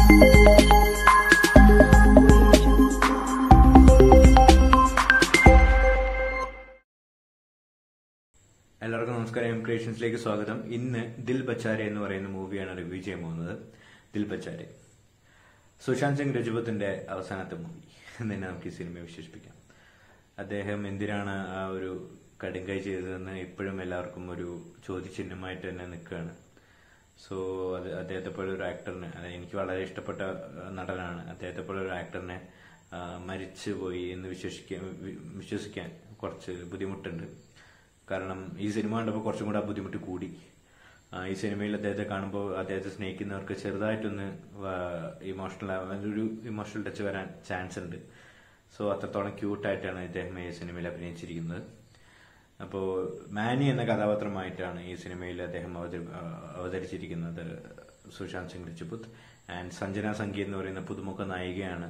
എല്ലാവർക്കും നമസ്കാരം. ക്രിയേഷൻസിലേക്ക് സ്വാഗതം. ഇന്ന് ദിൽ ബച്ചാരെ എന്ന് പറയുന്ന മൂവിയാണ് റിവ്യൂ ചെയ്യാൻ പോകുന്നത്. ദിൽ ബച്ചാരെ സുശാന്ത് സിംഗ് രജപുത്തിന്റെ അവസാനത്തെ മൂവി എന്ന് തന്നെ നമുക്ക് ഈ സിനിമയെ വിശേഷിപ്പിക്കാം. അദ്ദേഹം എന്തിനാണ് ആ ഒരു കടുങ്കൈ ചെയ്തതെന്ന് ഇപ്പോഴും എല്ലാവർക്കും ഒരു ചോദ്യചിഹ്നമായിട്ട് തന്നെ നിൽക്കുകയാണ്. സോ അദ്ദേഹത്തെ പോലെ ഒരു ആക്ടറിന്, എനിക്ക് വളരെ ഇഷ്ടപ്പെട്ട നടനാണ്, അദ്ദേഹത്തെ പോലെ ഒരു ആക്ടറിനെ മരിച്ചുപോയി എന്ന് വിശ്വസിക്കാൻ കുറച്ച് ബുദ്ധിമുട്ടുണ്ട്. കാരണം ഈ സിനിമ കണ്ടപ്പോൾ കുറച്ചും കൂടെ ആ ബുദ്ധിമുട്ട് കൂടി. ഈ സിനിമയിൽ അദ്ദേഹത്തെ കാണുമ്പോൾ അദ്ദേഹത്തെ സ്നേഹിക്കുന്നവർക്ക് ചെറുതായിട്ടൊന്ന് ഇമോഷണൽ ടച്ച് വരാൻ ചാൻസ് ഉണ്ട്. സോ അത്രത്തോളം ക്യൂട്ടായിട്ടാണ് ഇദ്ദേഹം ഈ സിനിമയിൽ അഭിനയിച്ചിരിക്കുന്നത്. അപ്പോൾ മാനി എന്ന കഥാപാത്രമായിട്ടാണ് ഈ സിനിമയിൽ അദ്ദേഹം അവതരിച്ചിരിക്കുന്നത് സുശാന്ത് സിംഗ് രജപുത്. ആൻഡ് സഞ്ജന സംഗി എന്ന് പറയുന്ന പുതുമുഖ നായികയാണ്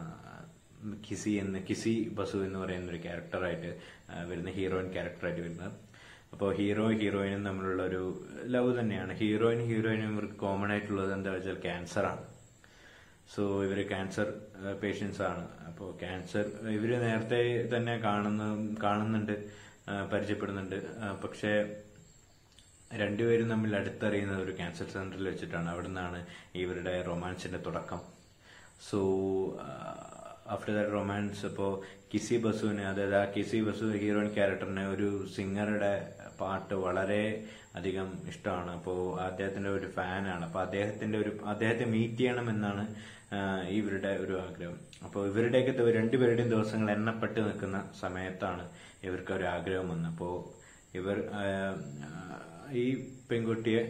കിസി ബസു എന്ന് പറയുന്ന ഒരു ക്യാരക്ടറായിട്ട് വരുന്ന, ഹീറോയിൻ ക്യാരക്ടറായിട്ട് വരുന്നത്. അപ്പോൾ ഹീറോയിനും തമ്മിലുള്ള ഒരു ലവ് തന്നെയാണ്. ഹീറോയിനും ഇവർക്ക് കോമൺ ആയിട്ടുള്ളത് എന്താ വെച്ചാൽ ക്യാൻസറാണ്. സോ ഇവര് ക്യാൻസർ പേഷ്യൻസ് ആണ്. അപ്പോൾ ക്യാൻസർ ഇവര് നേരത്തെ തന്നെ കാണുന്നുണ്ട്, പരിചയപ്പെടുന്നുണ്ട്. പക്ഷേ രണ്ടുപേരും തമ്മിൽ അടുത്തറിയുന്നത് ഒരു ക്യാൻസർ സെന്ററിൽ വെച്ചിട്ടാണ്. അവിടെ നിന്നാണ് ഇവരുടെ റൊമാൻസിന്റെ തുടക്കം. സോ ആഫ്റ്റർ ദാറ്റ് റൊമാൻസ്, അപ്പോൾ കിസി ബസുവിന്, അതായത് ആ കിസി ബസു ഹീറോയിൻ ക്യാരക്ടറിന് ഒരു സിംഗറുടെ പാട്ട് വളരെ അധികം ഇഷ്ടമാണ്. അപ്പോൾ അദ്ദേഹത്തിന്റെ ഒരു ഫാനാണ്. അപ്പോൾ അദ്ദേഹത്തെ മീറ്റ് ചെയ്യണമെന്നാണ് ഇവരുടെ ഒരു ആഗ്രഹം. അപ്പോൾ ഇവരുടെയൊക്കെ രണ്ടുപേരുടെയും ദിവസങ്ങൾ എണ്ണപ്പെട്ട് നിൽക്കുന്ന സമയത്താണ് ഇവർക്ക് ഒരു ആഗ്രഹം വന്നത്. അപ്പോൾ ഇവർ ഈ പെൺകുട്ടിയെ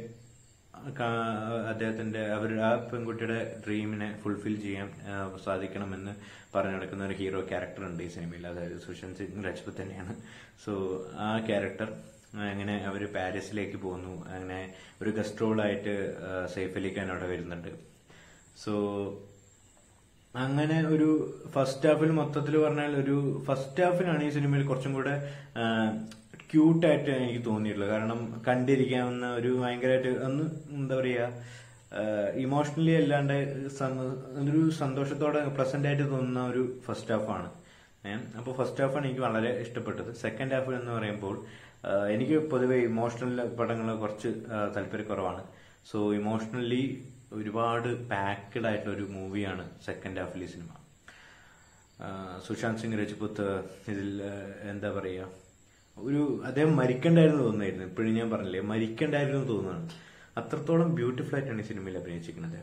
ആ പെൺകുട്ടിയുടെ ഡ്രീമിനെ ഫുൾഫിൽ ചെയ്യാൻ സാധിക്കണമെന്ന് പറഞ്ഞു നടക്കുന്ന ഒരു ഹീറോ ക്യാരക്ടർ ഉണ്ട് ഈ സിനിമയിൽ. അതായത് സുശാന്ത് സിംഗ് രജപുത് തന്നെയാണ്. സോ ആ ക്യാരക്ടർ അങ്ങനെ അവർ പാരീസിലേക്ക് പോകുന്നു. അങ്ങനെ ഒരു ഗസ്റ്റ് റോളായിട്ട് സൈഫ് അലി ഖാൻ അവിടെ വരുന്നുണ്ട്. സോ അങ്ങനെ ഒരു ഫസ്റ്റ് ഹാഫിൽ മൊത്തത്തിൽ പറഞ്ഞാൽ ഫസ്റ്റ് ഹാഫിനാണ് ഈ സിനിമയിൽ കുറച്ചും കൂടെ ക്യൂട്ടായിട്ട് എനിക്ക് തോന്നിയിട്ടുള്ളത്. കാരണം കണ്ടിരിക്കാവുന്ന ഒരു ഭയങ്കരമായിട്ട് ഒന്ന് എന്താ പറയുക, ഇമോഷണലി അല്ലാണ്ട് ഒരു സന്തോഷത്തോടെ പ്രസന്റ് ആയിട്ട് തോന്നുന്ന ഒരു ഫസ്റ്റ് ഹാഫാണ്. അപ്പോൾ ഫസ്റ്റ് ഹാഫാണ് എനിക്ക് വളരെ ഇഷ്ടപ്പെട്ടത്. സെക്കൻഡ് ഹാഫ് എന്ന് പറയുമ്പോൾ എനിക്ക് പൊതുവെ ഇമോഷണൽ പടങ്ങൾ കുറച്ച് താല്പര്യക്കുറവാണ്. സോ ഇമോഷണലി ഒരുപാട് പാക്ഡ് ആയിട്ടുള്ള ഒരു മൂവിയാണ് സെക്കൻഡ് ഹാഫിൽ ഈ സിനിമ. സുശാന്ത് സിംഗ് രജപുത് ഇതിൽ എന്താ പറയുക, അദ്ദേഹം മരിക്കണ്ടായിരുന്നു തോന്നുന്നായിരുന്നു. ഇപ്പോഴും ഞാൻ പറഞ്ഞില്ലേ, മരിക്കണ്ടായിരുന്നു തോന്നുന്നതാണ്. അത്രത്തോളം ബ്യൂട്ടിഫുൾ ആയിട്ടാണ് ഈ സിനിമയിൽ അഭിനയിച്ചിരിക്കുന്നത്.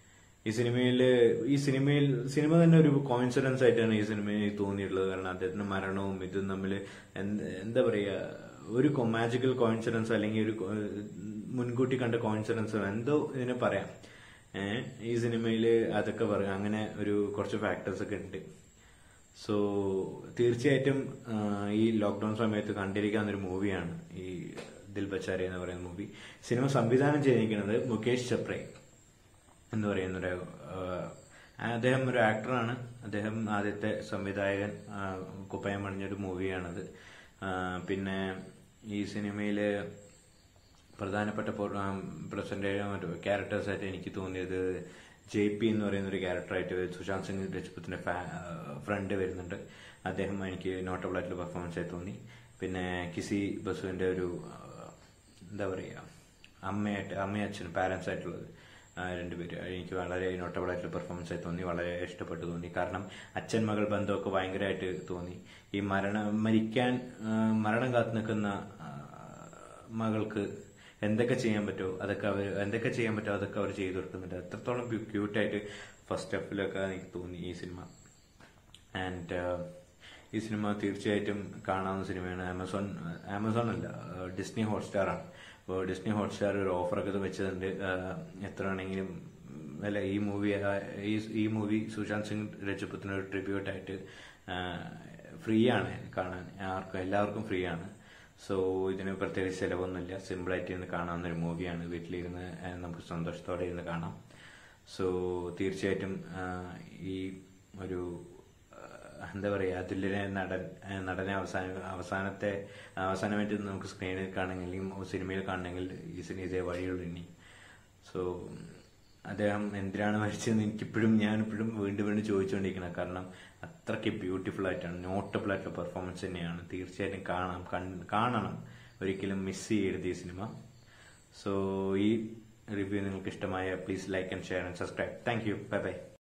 സിനിമ തന്നെ ഒരു കോയിൻസിഡൻസ് ആയിട്ടാണ് ഈ സിനിമയിൽ തോന്നിയിട്ടുള്ളത്. കാരണം അദ്ദേഹത്തിന്റെ മരണവും ഇതും തമ്മിൽ എന്താ പറയുക, ഒരു മാജിക്കൽ കോയിൻസിഡൻസ് അല്ലെങ്കിൽ ഒരു മുൻകൂട്ടി കണ്ട കോയിൻസിഡൻസോ എന്തോ ഇതിനെ പറയാം. ഈ സിനിമയിൽ അതൊക്കെ പറയാം. അങ്ങനെ ഒരു കുറച്ച് ഫാക്ടേഴ്സ് ഒക്കെ ഉണ്ട്. സോ തീർച്ചയായിട്ടും ഈ ലോക്ക്ഡൌൺ സമയത്ത് കണ്ടിരിക്കാവുന്നൊരു മൂവിയാണ് ഈ ദിൽ ബച്ചാരെ എന്ന് പറയുന്ന മൂവി. സിനിമ സംവിധാനം ചെയ്തിരിക്കുന്നത് മുകേഷ് ചപ്രെ എന്ന് പറയുന്ന അദ്ദേഹം ഒരു ആക്ടറാണ്. അദ്ദേഹം ആദ്യത്തെ സംവിധായകൻ, കുപ്പായം പണിഞ്ഞൊരു മൂവിയാണത്. പിന്നെ ഈ സിനിമയില് പ്രധാനപ്പെട്ട പ്രസന്റേഷൻ ക്യാരക്ടേഴ്സായിട്ട് എനിക്ക് തോന്നിയത് JP എന്ന് പറയുന്ന ഒരു ക്യാരക്ടറായിട്ട് സുശാന്ത് സിംഗ് രജപുത്തിന്റെ ഫ്രണ്ട് വരുന്നുണ്ട്. അദ്ദേഹം എനിക്ക് നോട്ടബിൾ ആയിട്ടുള്ള പെർഫോമൻസ് ആയി തോന്നി. പിന്നെ കിസി ബസുവിന്റെ ഒരു എന്താ പറയുക, അമ്മയും അച്ഛനും പാരന്റ്സ് ആയിട്ടുള്ളത് രണ്ടുപേര് എനിക്ക് വളരെ നോട്ടബിൾ ആയിട്ടുള്ള പെർഫോമൻസ് ആയി തോന്നി. വളരെ ഇഷ്ടപ്പെട്ടു തോന്നി. കാരണം അച്ഛൻ മകൾ ബന്ധമൊക്കെ ഭയങ്കരമായിട്ട് തോന്നി. ഈ മരണം കാത്തു നിൽക്കുന്ന മകൾക്ക് എന്തൊക്കെ ചെയ്യാൻ പറ്റുമോ അതൊക്കെ അവർ ചെയ്തു കൊടുക്കുന്നുണ്ട്. അത്രത്തോളം ക്യൂട്ടായിട്ട് ഫസ്റ്റ് ഹാഫിലൊക്കെ എനിക്ക് തോന്നി ഈ സിനിമ. ആൻഡ് ഈ സിനിമ തീർച്ചയായിട്ടും കാണാവുന്ന സിനിമയാണ്. ആമസോൺ അല്ല, ഡിസ്നി ഹോട്ട്സ്റ്റാർ ആണ്. അപ്പോൾ ഡിസ്നി ഹോട്ട്സ്റ്റാർ ഒരു ഓഫറൊക്കെ വെച്ചതുണ്ട്. എത്ര ആണെങ്കിലും അല്ല, ഈ മൂവി സുശാന്ത് സിംഗ് രജപുത്തിന് ഒരു ട്രിബ്യൂട്ടായിട്ട് ഫ്രീ ആണ് കാണാൻ. എല്ലാവർക്കും ഫ്രീ ആണ്. സോ ഇതിന് പ്രത്യേകിച്ച് ചിലവൊന്നുമില്ല. സിമ്പിളായിട്ട് ഇരുന്ന് കാണാവുന്ന ഒരു മൂവിയാണ്. വീട്ടിലിരുന്ന് നമുക്ക് സന്തോഷത്തോടെ ഇരുന്ന് കാണാം. സോ തീർച്ചയായിട്ടും ഈ ഒരു എന്താ പറയുക, അതിലെ നടനെ അവസാനമായിട്ട് നമുക്ക് സ്ക്രീനിൽ കാണണമെങ്കിൽ, സിനിമയിൽ കാണണമെങ്കിൽ ഇതേ വഴിയുള്ളൂ ഇനി. സോ അദ്ദേഹം എന്തിനാണ് മരിച്ചതെന്ന് ഞാനിപ്പോഴും വീണ്ടും വീണ്ടും ചോദിച്ചുകൊണ്ടിരിക്കണം. കാരണം അത്രയ്ക്ക് ബ്യൂട്ടിഫുൾ ആയിട്ടാണ്, നോട്ടബിൾ ആയിട്ടുള്ള പെർഫോമൻസ് തന്നെയാണ്. തീർച്ചയായിട്ടും കാണണം, ഒരിക്കലും മിസ് ചെയ്യരുത് ഈ സിനിമ. സോ ഈ റിവ്യൂ നിങ്ങൾക്ക് ഇഷ്ടമായ please like and share and subscribe. Thank you. Bye by.